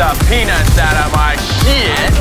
the peanuts out of my shit.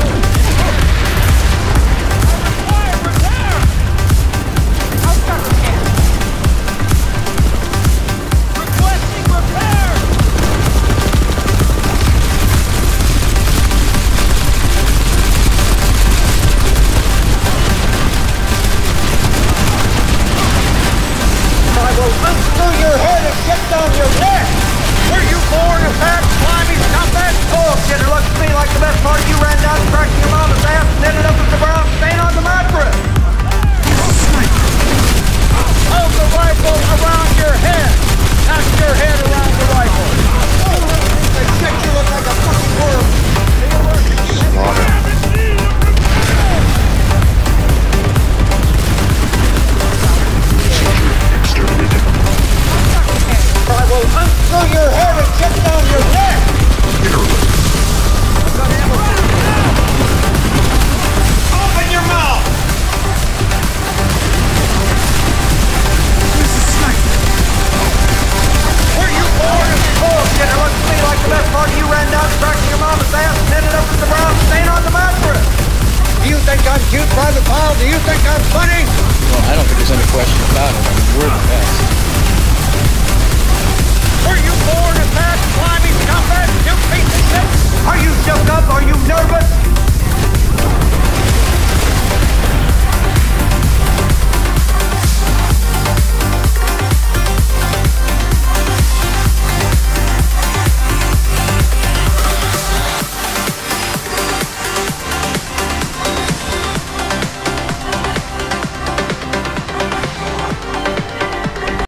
Unscrew your head and get down your neck! Were you born a fat, slimy scumbag? Bullshit, it looks to me like the best part of you ran down cracking your mama's ass and ended up with the brown stain on the mattress! Hold the rifle around your head! Not your head around the rifle! They shit, you look like a fucking worm! Slaughter. I will unscrew your head and get down your neck! Open your mouth! Were you born in bullshit? It looks to me like the best part of you ran down cracking your mama's ass and ended up with the brown stain on the mattress! Do you think I'm cute, Private Pile? Do you think I'm funny? Well, I don't think there's any question about it.